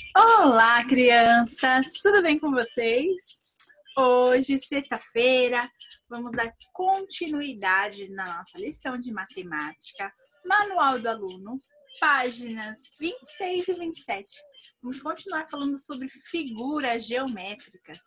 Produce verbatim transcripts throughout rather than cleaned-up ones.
Olá, crianças! Tudo bem com vocês? Hoje, sexta-feira, vamos dar continuidade na nossa lição de matemática, Manual do Aluno, páginas vinte e seis e vinte e sete. Vamos continuar falando sobre figuras geométricas.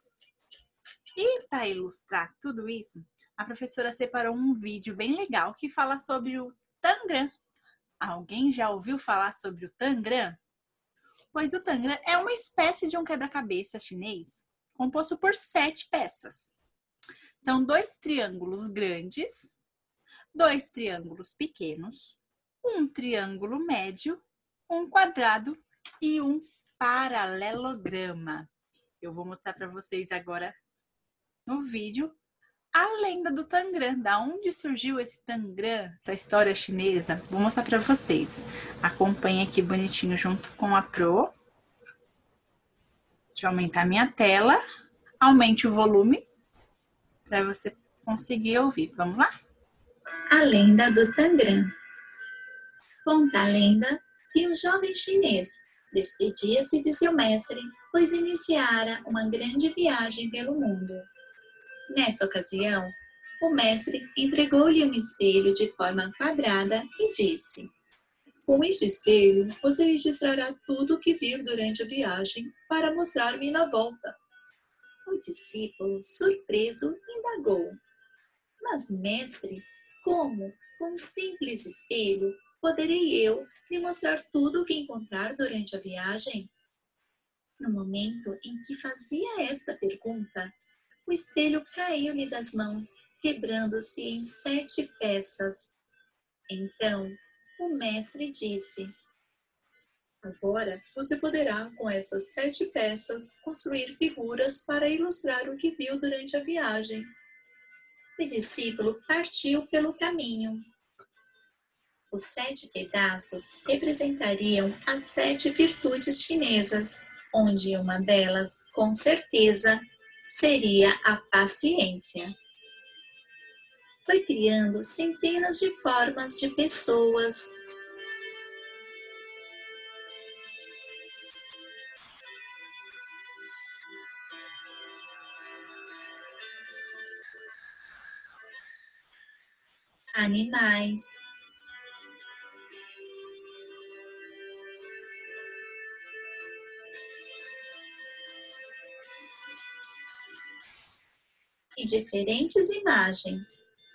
E para ilustrar tudo isso, a professora separou um vídeo bem legal que fala sobre o Tangram. Alguém já ouviu falar sobre o Tangram? Pois o Tangram é uma espécie de um quebra-cabeça chinês composto por sete peças. São dois triângulos grandes, dois triângulos pequenos, um triângulo médio, um quadrado e um paralelograma. Eu vou mostrar para vocês agora no vídeo a lenda do Tangram. Da onde surgiu esse Tangram, essa história chinesa? Vou mostrar para vocês. Acompanhe aqui bonitinho junto com a Pro. Deixa eu aumentar minha tela. Aumente o volume para você conseguir ouvir. Vamos lá? A lenda do Tangram. Conta a lenda que um jovem chinês despedia-se de seu mestre, pois iniciara uma grande viagem pelo mundo. Nessa ocasião, o mestre entregou-lhe um espelho de forma quadrada e disse: "Com este espelho, você registrará tudo o que vir durante a viagem para mostrar-me na volta." O discípulo, surpreso, indagou: "Mas, mestre, como, com um simples espelho, poderei eu lhe mostrar tudo o que encontrar durante a viagem?" No momento em que fazia esta pergunta, o espelho caiu-lhe das mãos, quebrando-se em sete peças. Então, o mestre disse: "Agora você poderá, com essas sete peças, construir figuras para ilustrar o que viu durante a viagem." O discípulo partiu pelo caminho. Os sete pedaços representariam as sete virtudes chinesas, onde uma delas, com certeza, seria a paciência. Foi criando centenas de formas de pessoas, animais, e diferentes imagens.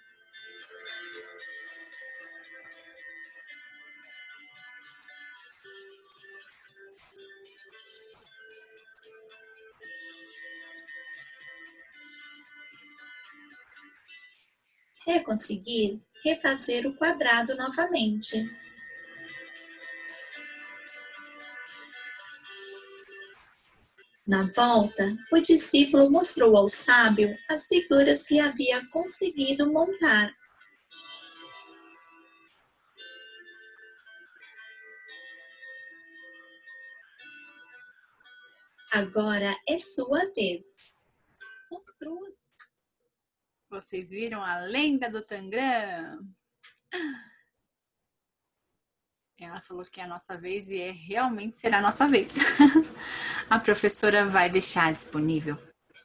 É conseguir refazer o quadrado novamente. Na volta, o discípulo mostrou ao sábio as figuras que havia conseguido montar. Agora é sua vez. Construa. Vocês viram a lenda do Tangram? Ela falou que é a nossa vez e é, realmente será a nossa vez. A professora vai deixar disponível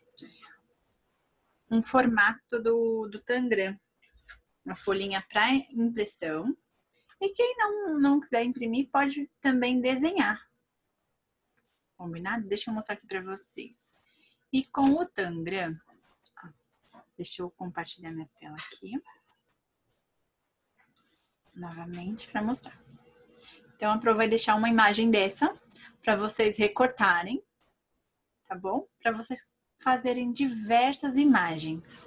um formato do, do Tangram, uma folhinha para impressão. E quem não, não quiser imprimir pode também desenhar. Combinado? Deixa eu mostrar aqui para vocês. E com o Tangram, deixa eu compartilhar minha tela aqui novamente para mostrar. Então, a Pro vai deixar uma imagem dessa para vocês recortarem, tá bom? Para vocês fazerem diversas imagens.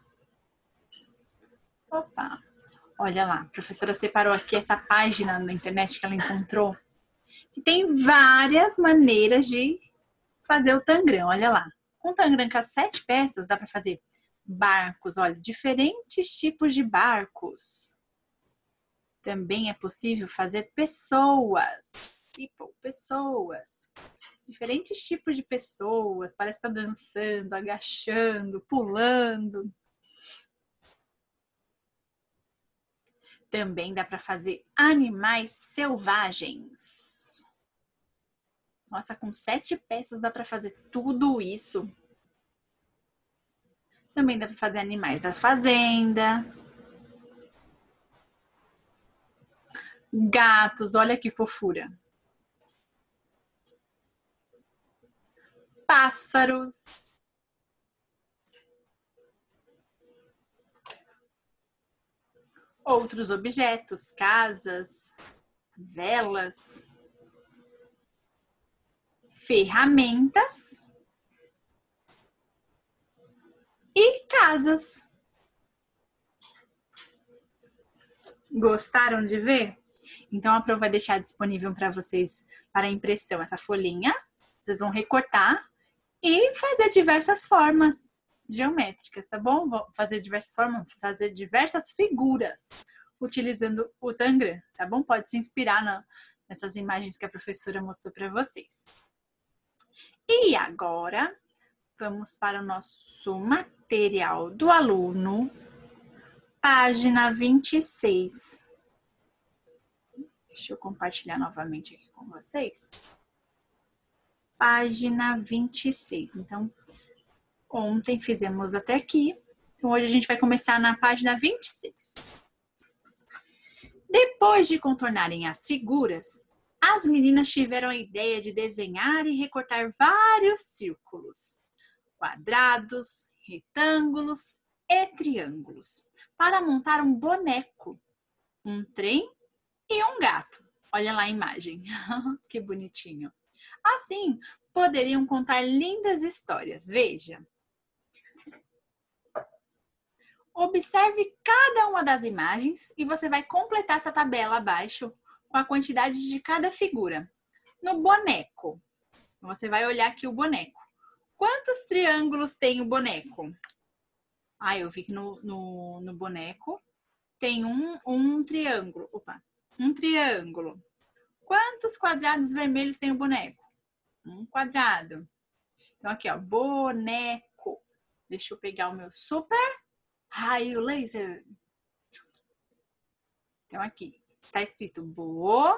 Opa! Olha lá, a professora separou aqui essa página na internet que ela encontrou, que tem várias maneiras de fazer o Tangram, olha lá. Com o Tangram com as sete peças, dá para fazer barcos, olha, diferentes tipos de barcos. Também é possível fazer pessoas, people, pessoas, diferentes tipos de pessoas, parece estar dançando, agachando, pulando. Também dá para fazer animais selvagens. Nossa, com sete peças dá para fazer tudo isso. Também dá para fazer animais da fazenda. Gatos, olha que fofura. Pássaros. Outros objetos, casas, velas, ferramentas e casas. Gostaram de ver? Então a Pro vai deixar disponível para vocês para impressão essa folhinha. Vocês vão recortar e fazer diversas formas geométricas, tá bom? Vão fazer diversas formas, fazer diversas figuras utilizando o Tangram, tá bom? Pode se inspirar na, nessas imagens que a professora mostrou para vocês. E agora, vamos para o nosso material do aluno, página vinte e seis. Deixa eu compartilhar novamente aqui com vocês. Página vinte e seis. Então, ontem fizemos até aqui. Então, hoje a gente vai começar na página vinte e seis. Depois de contornarem as figuras, as meninas tiveram a ideia de desenhar e recortar vários círculos, quadrados, retângulos e triângulos, para montar um boneco, um trem e um gato. Olha lá a imagem. Que bonitinho. Assim, poderiam contar lindas histórias. Veja. Observe cada uma das imagens e você vai completar essa tabela abaixo com a quantidade de cada figura. No boneco, você vai olhar aqui o boneco. Quantos triângulos tem o boneco? Ah, eu vi que no, no, no boneco tem um, um triângulo. Opa, um triângulo. Quantos quadrados vermelhos tem o boneco? Um quadrado. Então aqui, ó, boneco. Deixa eu pegar o meu super raio laser. Então aqui, tá escrito boneco,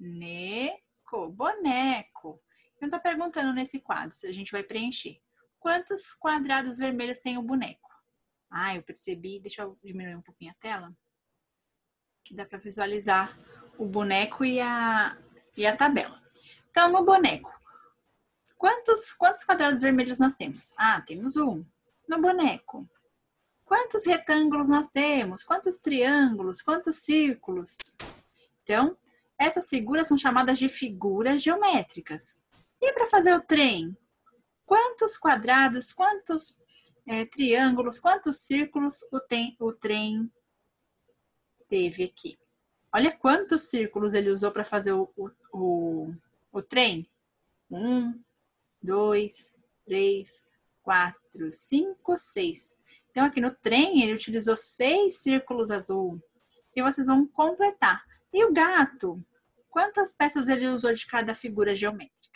boneco. Então tá perguntando nesse quadro, se a gente vai preencher. Quantos quadrados vermelhos tem o boneco? Ah, eu percebi, deixa eu diminuir um pouquinho a tela, que dá para visualizar o boneco e a, e a tabela. Então, no boneco, quantos, quantos quadrados vermelhos nós temos? Ah, temos um. No boneco, quantos retângulos nós temos? Quantos triângulos? Quantos círculos? Então, essas figuras são chamadas de figuras geométricas. E para fazer o trem? Quantos quadrados, quantos é, triângulos, quantos círculos o, tem, o trem teve aqui? Olha quantos círculos ele usou para fazer o, o, o, o trem. Um, dois, três, quatro, cinco, seis. Então, aqui no trem, ele utilizou seis círculos azul. E vocês vão completar. E o gato? Quantas peças ele usou de cada figura geométrica?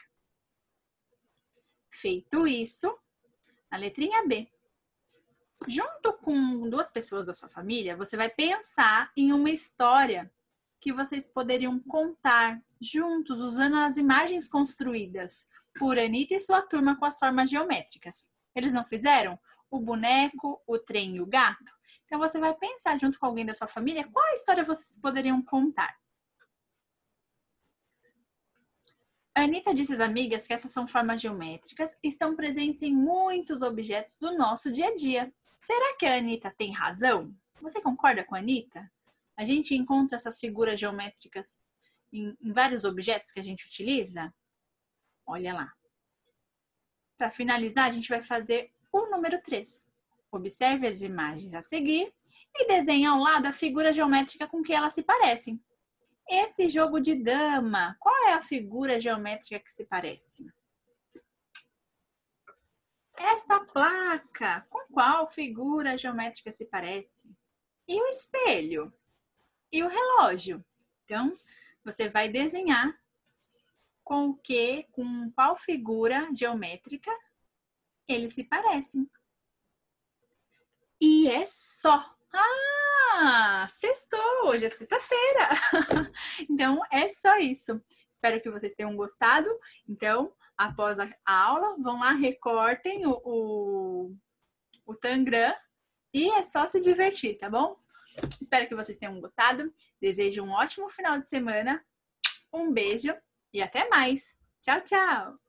Feito isso, a letrinha B. Junto com duas pessoas da sua família, você vai pensar em uma história que vocês poderiam contar juntos, usando as imagens construídas por Anitta e sua turma com as formas geométricas. Eles não fizeram? O boneco, o trem e o gato? Então, você vai pensar junto com alguém da sua família qual história vocês poderiam contar. A Anitta disse às amigas que essas são formas geométricas e estão presentes em muitos objetos do nosso dia a dia. Será que a Anitta tem razão? Você concorda com a Anitta? A gente encontra essas figuras geométricas em, em vários objetos que a gente utiliza? Olha lá. Para finalizar, a gente vai fazer o número três. Observe as imagens a seguir e desenhe ao lado a figura geométrica com que elas se parecem. Esse jogo de dama, qual é a figura geométrica que se parece? Esta placa, com qual figura geométrica se parece? E o espelho? E o relógio? Então, você vai desenhar com o que, com qual figura geométrica eles se parecem. E é só! Ah, sextou! Hoje é sexta-feira! Então, é só isso. Espero que vocês tenham gostado. Então, após a aula, vão lá, recortem o, o, o Tangram e é só se divertir, tá bom? Espero que vocês tenham gostado. Desejo um ótimo final de semana. Um beijo e até mais. Tchau, tchau!